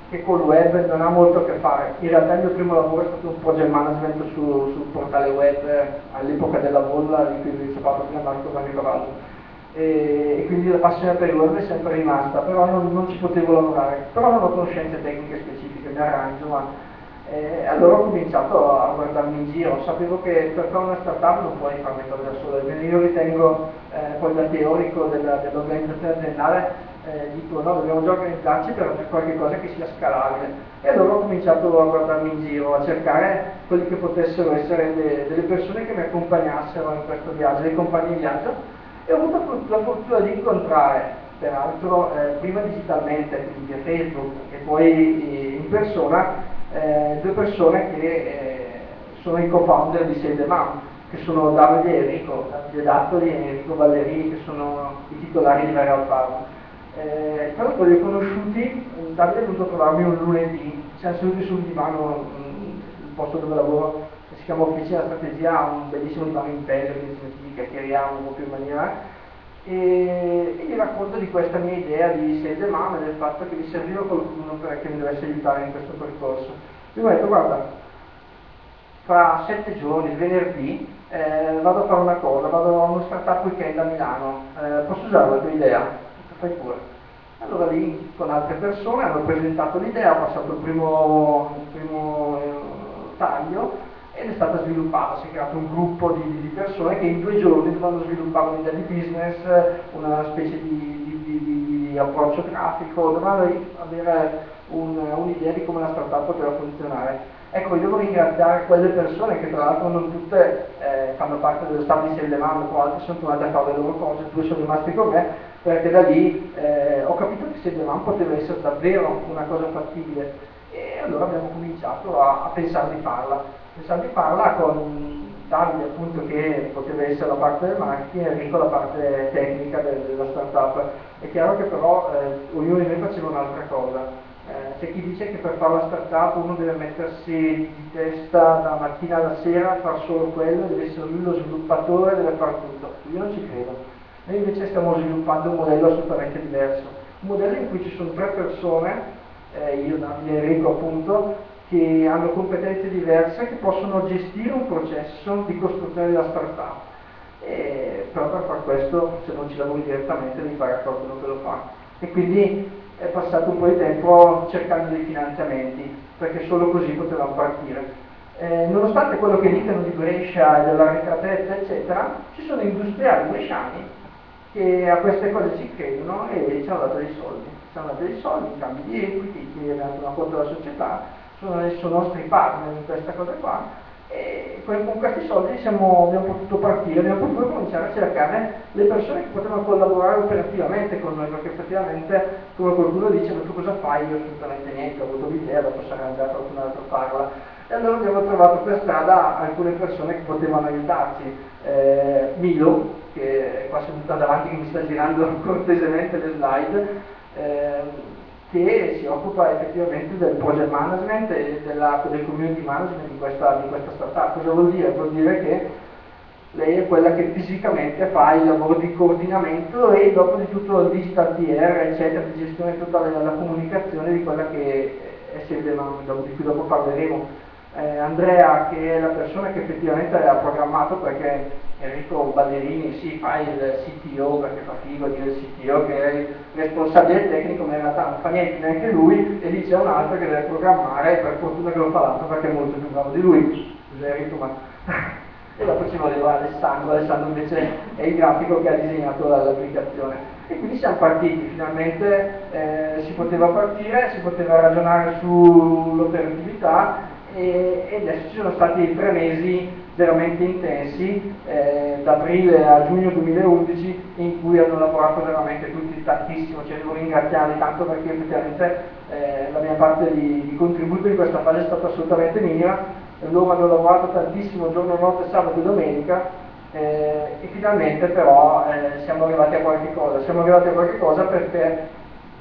che col web non ha molto a che fare. In realtà il mio primo lavoro è stato un project management sul portale web all'epoca della bolla di cui vi ho parlato prima Marco Vannicovaldo. E quindi la passione per il web è sempre rimasta, però non ci potevo lavorare, però non ho conoscenze tecniche specifiche, mi arrangio, ma allora ho cominciato a guardarmi in giro, sapevo che per fare una startup non puoi fare le cose da solo, quindi io ritengo, poi da teorico dell'organizzazione aziendale, dico no, dobbiamo già organizzarci per fare qualche cosa che sia scalabile. E allora ho cominciato a guardarmi in giro, a cercare quelli che potessero essere delle persone che mi accompagnassero in questo viaggio, dei compagni di viaggio, e ho avuto la fortuna di incontrare, peraltro prima digitalmente, quindi via Facebook, e poi in persona, due persone che sono i co-founder di Save the Mom, che sono Davide e Enrico, Davide Dattoli e Enrico Ballerini, che sono i titolari di Viral Farm. Tra l'altro li ho conosciuti, Davide è venuto a trovarmi un lunedì, siamo seduti sul divano, il posto dove lavoro, che si chiama Officina Strategia, ha un bellissimo divano in pelle, quindi ci chiacchieriamo un po' più in maniera, e gli racconto di questa mia idea di Save the Mom e del fatto che mi serviva qualcuno che mi dovesse aiutare in questo percorso. Lui mi ha detto, guarda, fra 7 giorni, venerdì, vado a fare una cosa, vado a uno startup weekend a Milano, posso usare la tua idea? Fai pure. Allora lì con altre persone hanno presentato l'idea, ho passato il primo taglio ed è stata sviluppata, si è creato un gruppo di persone che in 2 giorni dovevano sviluppare un'idea di business, una specie di approccio grafico, dovevano avere un'idea di come la startup poteva funzionare. Ecco, io devo ringraziare quelle persone che tra l'altro non tutte fanno parte dello staff di Save the Mom, altre sono tornate a fare le loro cose, 2 sono rimasti con me, perché da lì ho capito che Save the Mom poteva essere davvero una cosa fattibile, e allora abbiamo cominciato a pensare di farla con Davide appunto che poteva essere la parte del marketing e Enrico la parte tecnica della startup. È chiaro che però ognuno di noi faceva un'altra cosa. C'è chi dice che per fare la startup uno deve mettersi di testa da mattina alla sera, far solo quello, deve essere lui lo sviluppatore, deve fare tutto. Io non ci credo. Noi invece stiamo sviluppando un modello assolutamente diverso, un modello in cui ci sono 3 persone, io, Davide e Enrico appunto, che hanno competenze diverse, che possono gestire un processo di costruzione della startup. Però per fare questo, se non ci lavori direttamente, devi fare a qualcuno che lo fa. E quindi è passato un po' di tempo cercando dei finanziamenti, perché solo così potevamo partire. Nonostante quello che dicono di Brescia e dell'arretratezza, eccetera, ci sono industriali bresciani che a queste cose ci credono e ci hanno dato dei soldi. Ci hanno dato dei soldi in cambio di equity, che abbiamo dato una quota della società, sono i nostri partner in questa cosa qua, e con questi soldi abbiamo potuto partire, abbiamo potuto cominciare a cercare le persone che potevano collaborare operativamente con noi, perché effettivamente, come qualcuno dice, ma tu cosa fai? Io assolutamente niente, ho avuto l'idea, dopo sarà andato qualcun altro a farla. E allora abbiamo trovato per strada alcune persone che potevano aiutarci. Milo, che è qua seduta davanti, che mi sta girando cortesemente le slide, che si occupa effettivamente del project management e del community management di questa startup. Cosa vuol dire? Vuol dire che lei è quella che fisicamente fa il lavoro di coordinamento e dopo di tutto il digital PR, eccetera, di gestione tutta la comunicazione di quella che è Save the Mom, di cui dopo parleremo. Andrea, che è la persona che effettivamente ha programmato, perché Enrico Ballerini fa il CTO, perché fa figo dire il CTO che è il responsabile tecnico, ma in realtà non fa niente neanche lui, e lì c'è un altro che deve programmare, e per fortuna che lo fa l'altro perché è molto più bravo di lui. Scusa Enrico, ma e dopo ci voleva Alessandro invece è il grafico che ha disegnato l'applicazione. E quindi siamo partiti, finalmente si poteva partire, si poteva ragionare sull'operatività, e adesso ci sono stati 3 mesi veramente intensi, da aprile a giugno 2011, in cui hanno lavorato veramente tutti tantissimo, cioè devo ringraziarli tanto perché effettivamente la mia parte di contributo in questa fase è stata assolutamente minima. Loro hanno lavorato tantissimo giorno, notte, sabato e domenica, e finalmente però siamo arrivati a qualche cosa, perché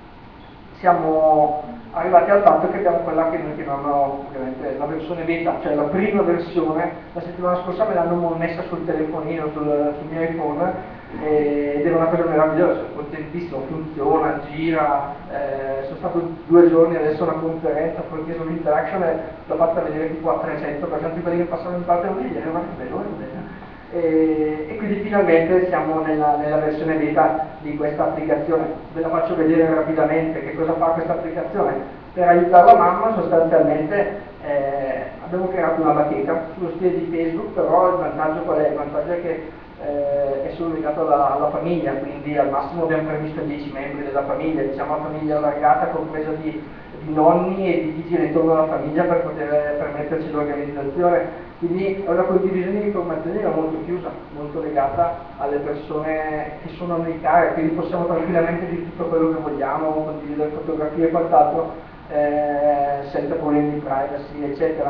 siamo arrivati al fatto che abbiamo quella che noi chiamiamo ovviamente la versione beta, cioè la prima versione. La settimana scorsa me l'hanno messa sul telefonino, sul mio iPhone, ed è una cosa meravigliosa, sono contentissimo, funziona, gira, sono stato 2 giorni adesso a una conferenza Frontiers of Interaction e l'ho fatta vedere tipo a 300 perché quelli che passano in parte non li ma che bello, che bello. E quindi finalmente siamo nella versione beta di questa applicazione. Ve la faccio vedere rapidamente che cosa fa questa applicazione. Per aiutare la mamma sostanzialmente abbiamo creato una bacheca sullo stile di Facebook, però il vantaggio qual è? Il vantaggio è che è solo legato alla famiglia, quindi al massimo abbiamo previsto 10 membri della famiglia, diciamo la famiglia allargata compresa di nonni e di chi gira intorno alla famiglia per poter permetterci l'organizzazione. Quindi è una condivisione di informazioni molto chiusa, molto legata alle persone che sono a noi care, quindi possiamo tranquillamente dire tutto quello che vogliamo, condividere fotografie e quant'altro senza problemi di privacy, eccetera.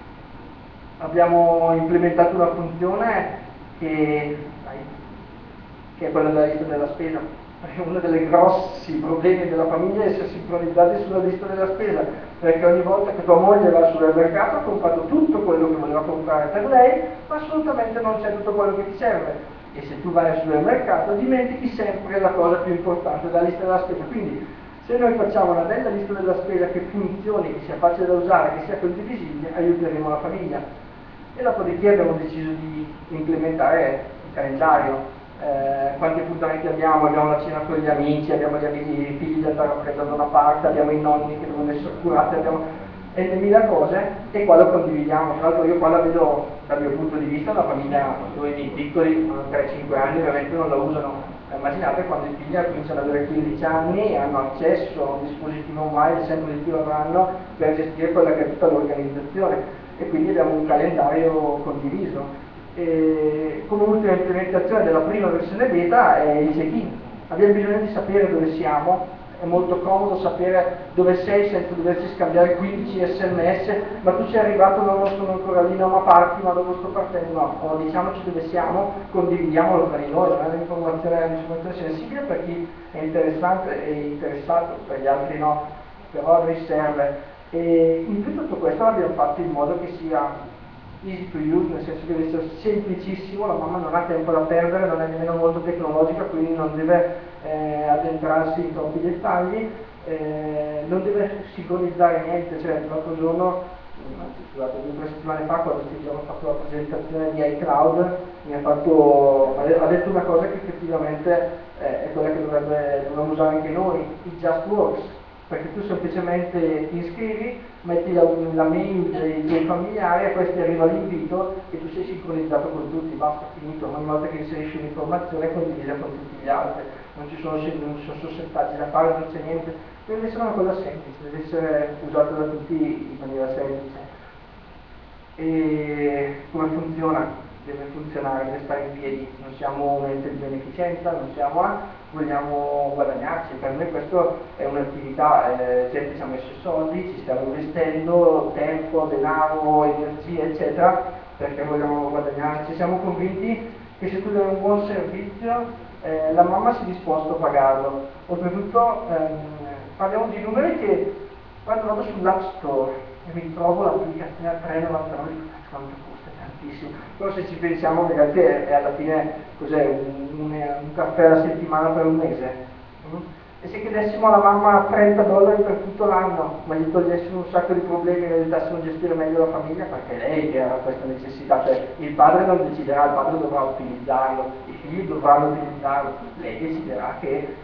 Abbiamo implementato una funzione che è quella della lista della spesa. Uno dei grossi problemi della famiglia è essere sincronizzati sulla lista della spesa, perché ogni volta che tua moglie va al supermercato ha comprato tutto quello che voleva comprare per lei, ma assolutamente non c'è tutto quello che ti serve. E se tu vai al supermercato dimentichi sempre la cosa più importante della lista della spesa. Quindi se noi facciamo una bella lista della spesa che funzioni, che sia facile da usare, che sia condivisibile, aiuteremo la famiglia. E dopodiché abbiamo deciso di implementare il calendario. Quanti appuntamenti abbiamo? Abbiamo la cena con gli amici, abbiamo gli amici, i figli da prendere da una parte, abbiamo i nonni che devono essere curati, abbiamo mille cose e qua lo condividiamo. Tra l'altro io qua la vedo dal mio punto di vista, una famiglia dove i miei piccoli, 3-5 anni, ovviamente non la usano. Immaginate quando i figli cominciano ad avere 15 anni e hanno accesso a un dispositivo mobile, sempre di più avranno per gestire quella che è tutta l'organizzazione e quindi abbiamo un calendario condiviso. E come ultima implementazione della prima versione beta è il check-in. Abbiamo bisogno di sapere dove siamo, è molto comodo sapere dove sei senza doverci scambiare 15 sms, ma tu sei arrivato, no, non sono ancora lì, no, ma parti, ma dove sto partendo? No, o diciamoci dove siamo, condividiamolo tra di noi, non è un'informazione sensibile per chi è interessante e interessato, per gli altri no, però a noi serve. E in più tutto questo l'abbiamo fatto in modo che sia easy to use, nel senso che deve essere semplicissimo, la mamma non ha tempo da perdere, non è nemmeno molto tecnologica, quindi non deve addentrarsi in troppi dettagli, non deve sincronizzare niente, cioè l'altro giorno, scusate, 2 o 3 settimane fa, quando Steve Jobs ha fatto la presentazione di iCloud, ha detto una cosa che effettivamente è quella che dovremmo usare anche noi, it just works. Perché tu semplicemente ti iscrivi, metti la mail dei tuoi familiari e questi arriva l'invito e tu sei sincronizzato con tutti, basta, finito. Ogni volta che inserisci un'informazione condivisa con tutti gli altri, non ci sono settaggi da fare, non c'è niente. Deve essere una cosa semplice, deve essere usata da tutti in maniera semplice. E come funziona? Deve funzionare, deve stare in piedi, non siamo un ente di beneficenza, non siamo vogliamo guadagnarci, per noi questo è un'attività, gente ci ha messo soldi, ci stiamo investendo, tempo, denaro, energia, eccetera, perché vogliamo guadagnarci, siamo convinti che se tu dai un buon servizio la mamma si è disposta a pagarlo. Oltretutto parliamo di numeri che quando vado sull'App Store e mi trovo l'applicazione a 3,99, quanto costa? Tantissimo. Però se ci pensiamo ragazzi è alla fine cos'è? Un caffè alla settimana per un mese? E se chiedessimo alla mamma $30 per tutto l'anno, ma gli togliessimo un sacco di problemi e le aiutassimo a gestire meglio la famiglia, perché è lei che ha questa necessità, cioè il padre non deciderà, il padre dovrà utilizzarlo, i figli dovranno utilizzarlo, lei deciderà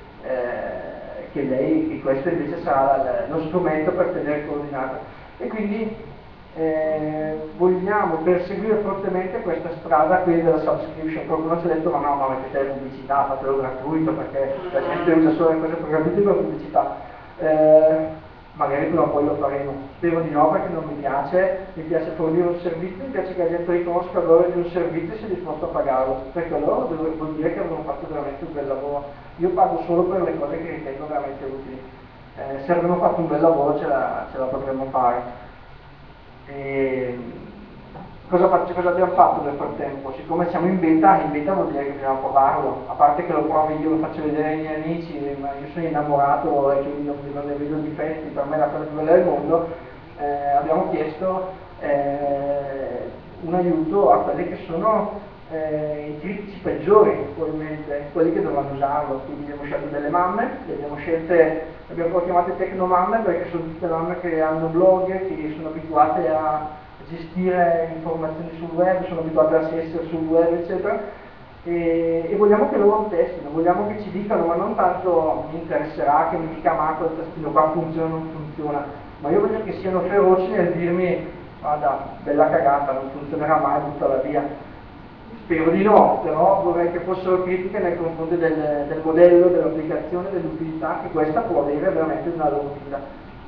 che questo invece sarà lo strumento per tenere coordinato. E quindi vogliamo perseguire fortemente questa strada qui della subscription. Qualcuno ci ha detto ma mettete le pubblicità, fatelo gratuito perché la gente usa solo le cose gratuite per pubblicità. Magari prima o poi lo faremo, spero di no perché non mi piace fornire un servizio, mi piace che la gente riconosca il valore di un servizio e sia disposto a pagarlo, perché allora vuol dire che abbiamo fatto veramente un bel lavoro. Io pago solo per le cose che ritengo veramente utili, se avremmo fatto un bel lavoro ce la potremmo fare. E cosa abbiamo fatto nel frattempo? Siccome siamo in beta vuol dire che dobbiamo provarlo, a parte che lo provi io, lo faccio vedere ai miei amici, ma io sono innamorato e quindi non ne vedo difetti, per me è la cosa più bella del mondo, abbiamo chiesto un aiuto a quelli che sono i critici peggiori, probabilmente, quelli che dovranno usarlo. Quindi abbiamo scelto delle mamme, abbiamo proprio chiamate tecnomamme perché sono tutte mamme che hanno blog, che sono abituate a gestire informazioni sul web, sono abituate a essere sul web, eccetera, e vogliamo che loro testino, vogliamo che ci dicano, ma non tanto mi interesserà che mi dica ma quel tastino qua funziona o non funziona, ma io voglio che siano feroci nel dirmi guarda, bella cagata, non funzionerà mai, buttala via. Spero di no, però vorrei che fossero critiche nei confronti del modello, dell'applicazione, dell'utilità che questa può avere veramente nella loro vita.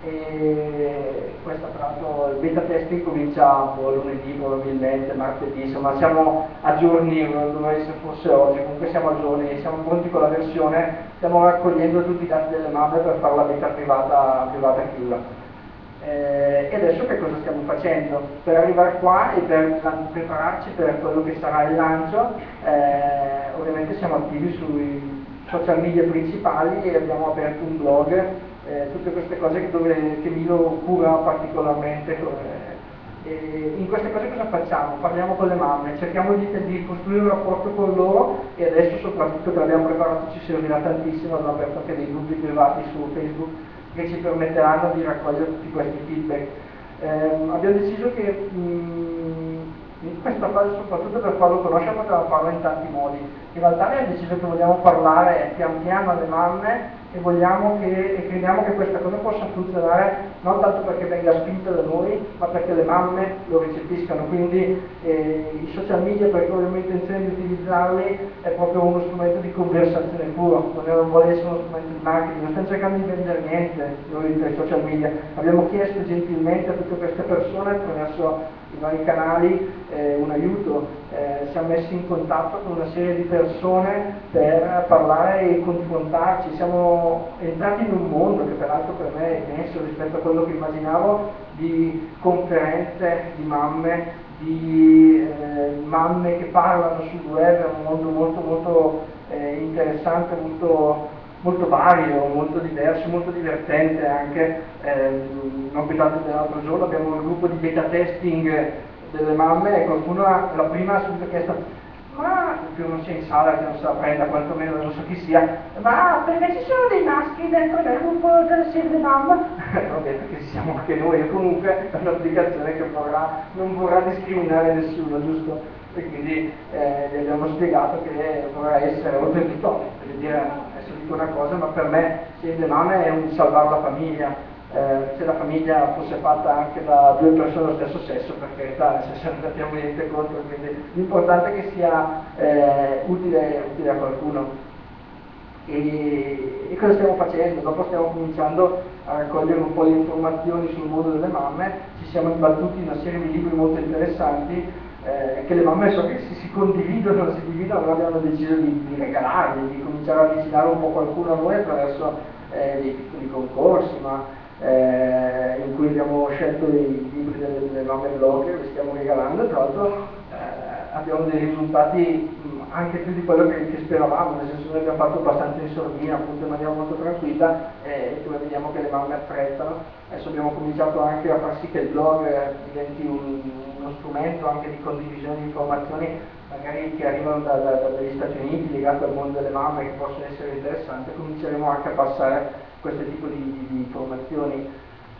E questa tra l'altro il beta testing comincia lunedì probabilmente, martedì, insomma siamo a giorni, non dovrei essere forse oggi, comunque siamo a giorni, siamo pronti con la versione, stiamo raccogliendo tutti i dati delle mamme per fare la beta privata chiusa. E adesso che cosa stiamo facendo? Per arrivare qua e per prepararci per quello che sarà il lancio, ovviamente siamo attivi sui social media principali e abbiamo aperto un blog, tutte queste cose che Milo cura particolarmente. E in queste cose cosa facciamo? Parliamo con le mamme, cerchiamo di costruire un rapporto con loro e adesso soprattutto che l'abbiamo preparato ci servirà tantissimo, abbiamo aperto anche dei gruppi privati su Facebook che ci permetteranno di raccogliere tutti questi feedback. Abbiamo deciso che in questa fase, soprattutto per farlo conoscere, potevamo farlo in tanti modi. In realtà abbiamo deciso che vogliamo parlare pian piano alle mamme e crediamo che questa cosa possa funzionare non tanto perché venga spinta da noi, ma perché le mamme lo recepiscano. Quindi i social media, perché abbiamo intenzione di utilizzarli, è proprio uno strumento di conversazione puro, non vuole essere uno strumento di marketing, non stiamo cercando di vendere niente noi dai social media. Abbiamo chiesto gentilmente a tutte queste persone attraverso i vari canali un aiuto, siamo messi in contatto con una serie di persone per parlare e confrontarci, siamo entrati in un mondo che peraltro per me è immenso rispetto a quello che immaginavo, di conferenze di mamme che parlano sul web, è un mondo molto molto interessante, molto vario, molto diverso, molto divertente anche. Non più tanto dell'altro giorno abbiamo un gruppo di beta testing delle mamme e qualcuno, la prima ha subito chiesto ma più non sia in sala che non se la prenda, quantomeno non so chi sia, ma perché ci sono dei maschi dentro nel gruppo delle serie mamme? Vabbè, perché ci siamo anche noi, e comunque è un'applicazione che non vorrà discriminare nessuno, giusto? E quindi gli abbiamo spiegato che vorrà essere oltre tutto, per dire, adesso dico una cosa, ma per me Save the Mamme è un salvare la famiglia. Se la famiglia fosse fatta anche da due persone dello stesso sesso, per carità, se non abbiamo niente contro, quindi l'importante è che sia utile a qualcuno. E cosa stiamo facendo? Dopo stiamo cominciando a raccogliere un po' di informazioni sul mondo delle mamme, ci siamo imbattuti in una serie di libri molto interessanti che le mamme so che si condividono, si dividono, allora abbiamo deciso di regalarli, di cominciare a avvicinare un po' qualcuno a noi attraverso dei piccoli concorsi, in cui abbiamo scelto i libri delle mamme blogger, li stiamo regalando, tra l'altro abbiamo dei risultati anche più di quello che speravamo, nel senso che noi abbiamo fatto abbastanza in sordina, appunto in maniera molto tranquilla e come vediamo che le mamme apprezzano. Adesso abbiamo cominciato anche a far sì che il blog diventi uno strumento anche di condivisione di informazioni magari che arrivano dagli Stati Uniti legate al mondo delle mamme che possono essere interessanti, cominceremo anche a passare questo tipo di informazioni.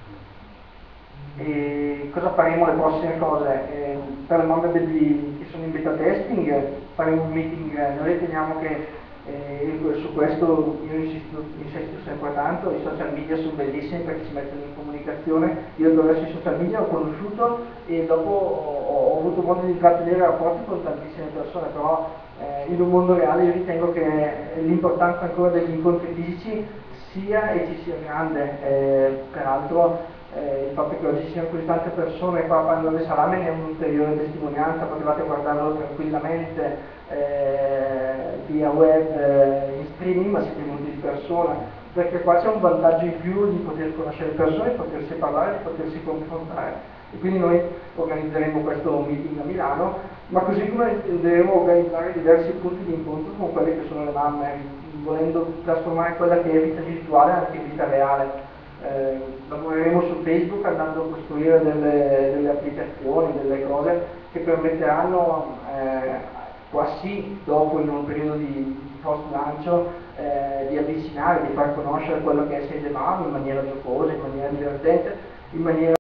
E cosa faremo le prossime cose? Per le mamme che sono in beta testing faremo un meeting, noi riteniamo che su questo io insisto sempre tanto, i social media sono bellissimi perché ci mettono in comunicazione, io attraverso i social media ho conosciuto e dopo ho avuto modo di intrattenere rapporti con tantissime persone, però in un mondo reale io ritengo che l'importanza ancora degli incontri fisici sia e ci sia grande, peraltro il fatto che oggi ci siano così tante persone qua a Pandora del Salame è un'ulteriore testimonianza, potevate guardarlo tranquillamente via web in streaming, ma siete venuti di persona, perché qua c'è un vantaggio in più di poter conoscere persone, di potersi parlare, di potersi confrontare. E quindi noi organizzeremo questo meeting a Milano, ma così come intenderemo organizzare diversi punti di incontro con quelle che sono le mamme, volendo trasformare quella che è vita virtuale anche in vita reale. Lavoreremo su Facebook andando a costruire delle applicazioni, delle cose che permetteranno quasi dopo in un periodo di post lancio di avvicinare, di far conoscere quello che è Sage Mom in maniera giocosa, in maniera divertente, in maniera